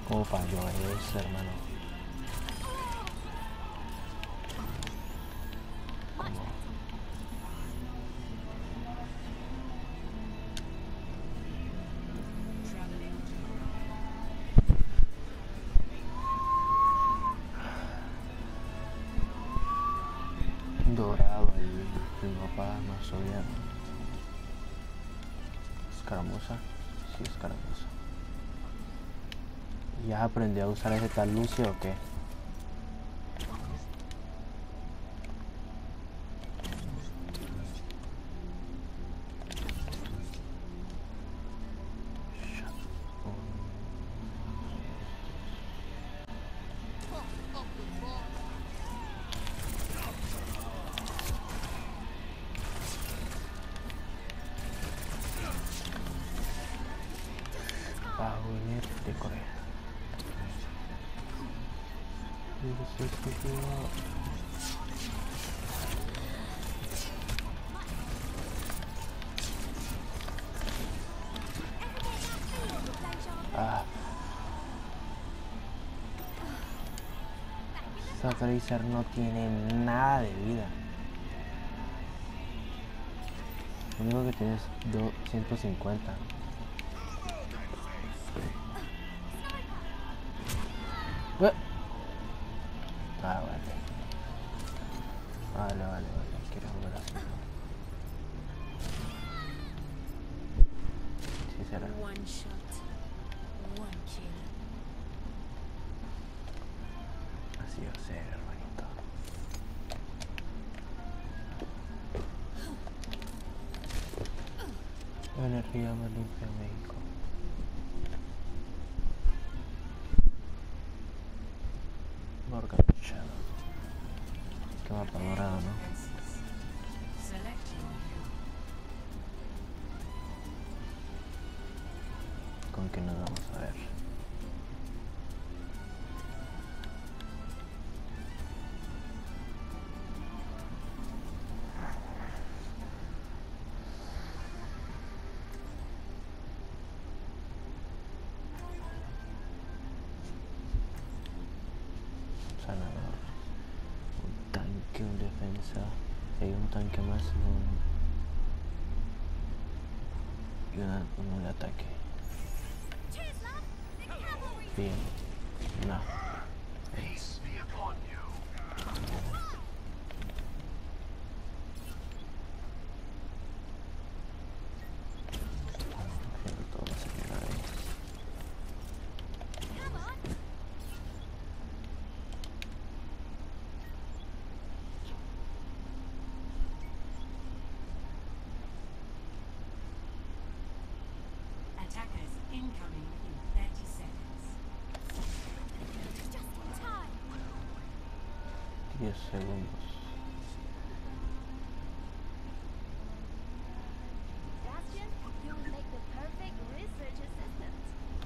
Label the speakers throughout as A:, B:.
A: ¿Cómo falló eso, hermano? ¿Cómo? Dorado el mapa más obvio. Escaramuza. Sí, escaramuza. ¿Ya aprendió a usar ese tal Lucio o qué? De Corea. Esta Tracer no tiene nada de vida. Lo único que tiene es 250. Ah, vale. Quiero jugar así. Sí será. Así va a ser, hermanito. La energía más limpia en México. Morgan Shadow. Qué mapa dorado, ¿no? ¿Con qué nos vamos a ver? Sanador. Un tanque, un defensa. Hay un tanque más y un de ataque. Bien. No. Todo va a salir ahí.
B: Attackers incoming in 30 seconds.
A: 10 segundos.
C: Bastion, you would make the perfect research assistant.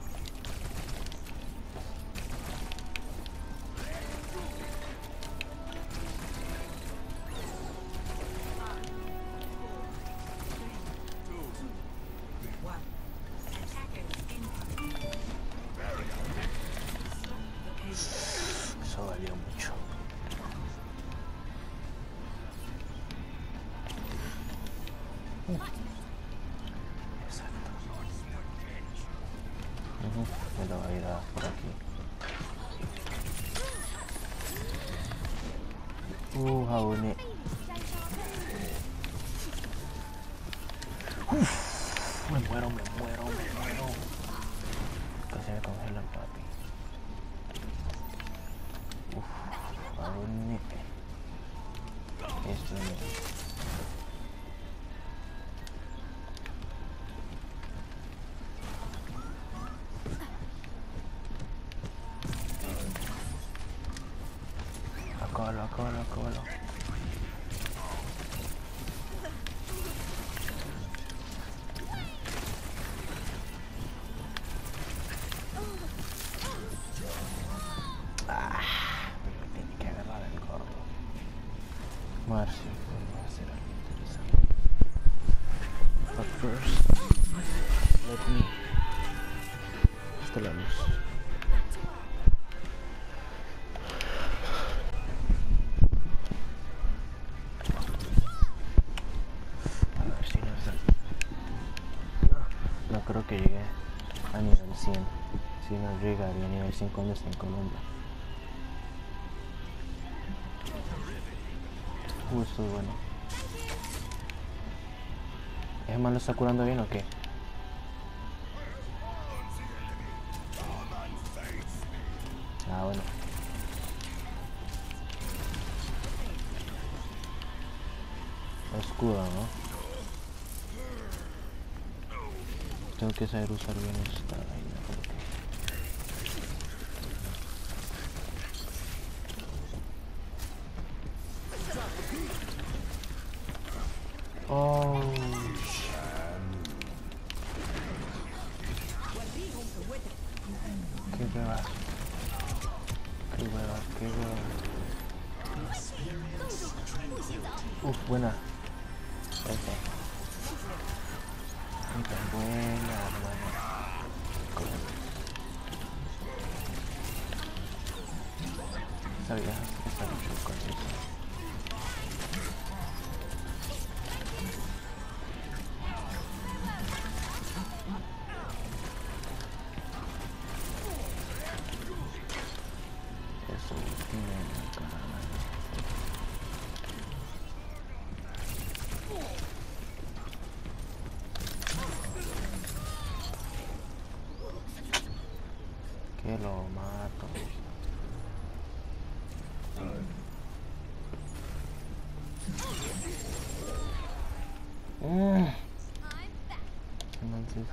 A: Eso valió mucho. Exacto. Me lo va a ir a por aquí. Jaboné. Me muero. Casi me congelan, papi. Jaboné. Esto es... Acábalo. Tiene que agarrar el gordo. Marcio, va a ser algo interesante. But first, let me... Hasta la luz. No creo que llegue a nivel 100. Si no llegaría a nivel 100 cuando esté en Colombia. Esto es bueno. ¿Ese man lo está curando bien o qué? Ah, bueno. Escudo, ¿no? Tengo que saber usar bien esta vaina porque... Oh, qué huevas. Qué huevas, qué huevas. Uf, buena. Esta. Muy tan buena, hermano. Sabía que está mucho con eso. Eso tiene cara. Que lo mato. Entonces...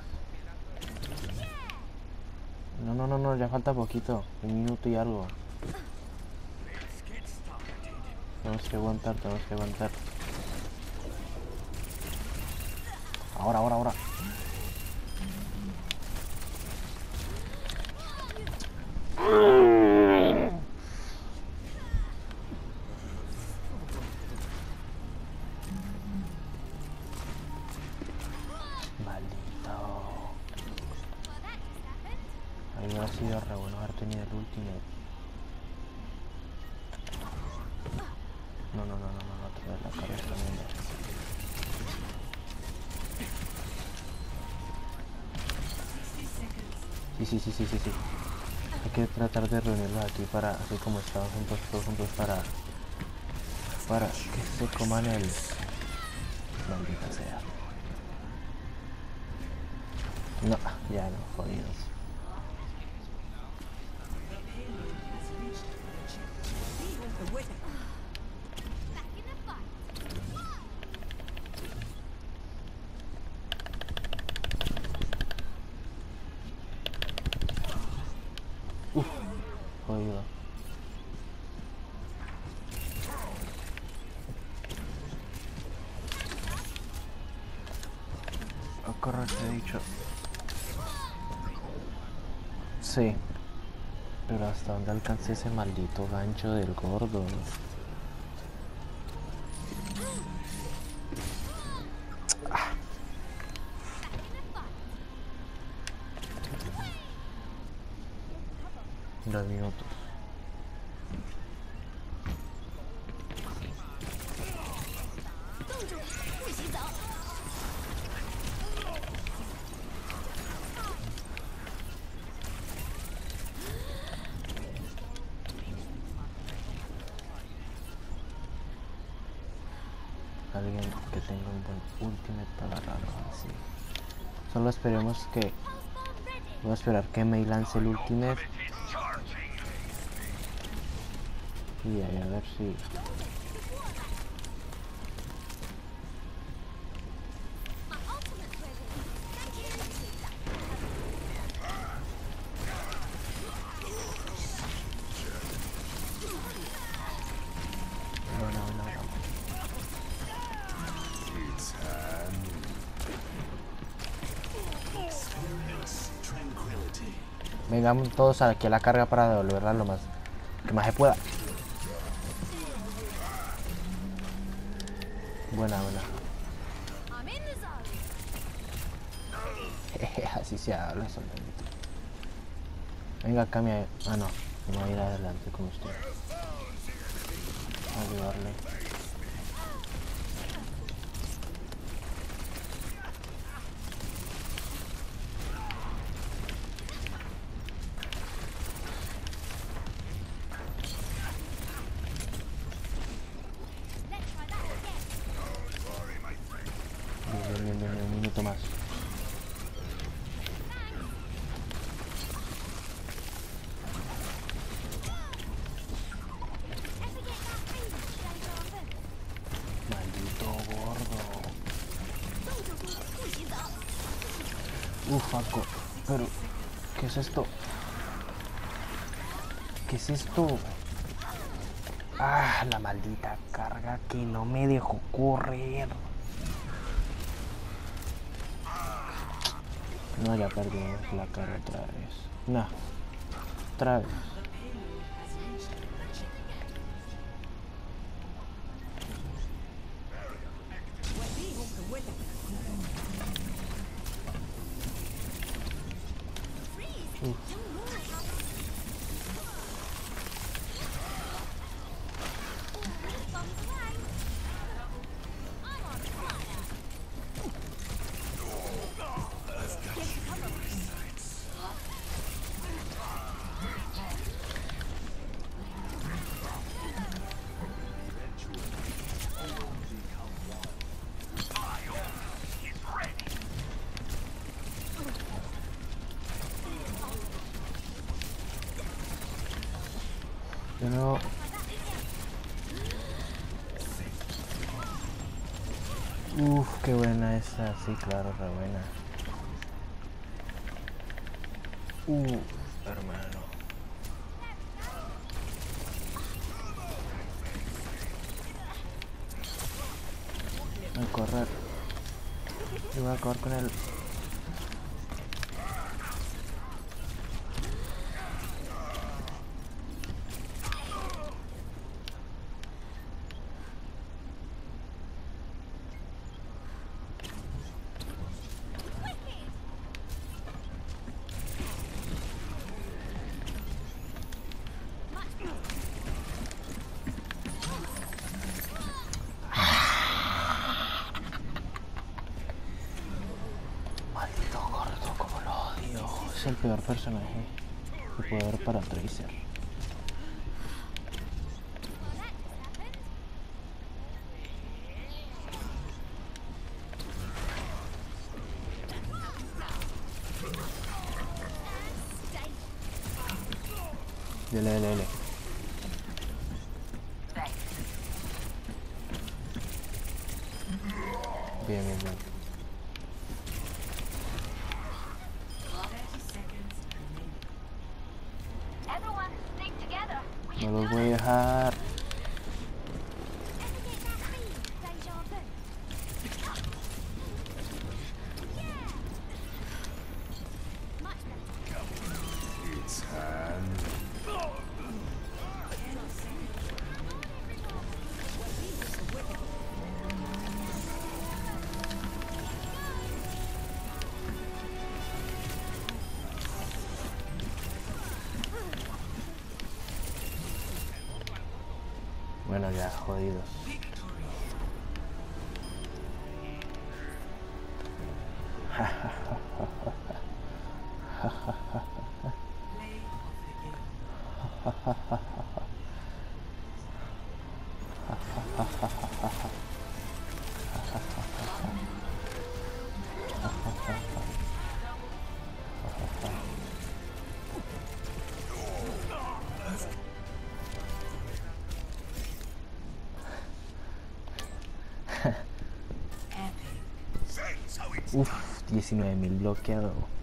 A: No, ya falta poquito. 1 minuto y algo. Tenemos que aguantar. Ahora. Maldito. Ahí hubiera sido re bueno haber tenido el último. No, otra vez la carga está viendo. Sí. Hay que tratar de reunirlos aquí para, así como estamos juntos, todos juntos para que se coman el... Maldita sea. No, ya no, jodidos. Jodido. Correcto, he dicho. Sí. Pero hasta dónde alcancé ese maldito gancho del gordo. Ah. 2 minutos. Alguien que tenga un buen ultimate para agarrarlo así. Solo esperemos que... Voy a esperar que me lance el ultimate. Y ahí a ver si... Vengamos todos aquí a la carga para devolverla lo más que más se pueda. Buena. Así se habla, soldadito. Venga, cambia. Ah, no. No voy a ir adelante con usted. A ayudarle. Faco. Pero, ¿qué es esto? ¿Qué es esto? Ah, la maldita carga que no me dejó correr. No, ya perdimos la carga otra vez. No, otra vez. Yo no... Uf, qué buena esa, sí, claro, re buena. Hermano. Voy a correr. Y voy a acabar con él. Maldito gordo, como lo odio. Es el peor personaje que puede haber para Tracer. Dele. Bien.
B: 30 seconds remaining.
C: Everyone, stick together. We
A: No
C: can
A: los
C: do
A: voy a
C: it.
A: dejar.
C: Ever get that feeling, deja vu? Yeah. Much better.
D: It's hand.
A: Bueno, ya, jodidos.
B: Play of the game. Epic.
A: Uf, 19.000 bloqueado.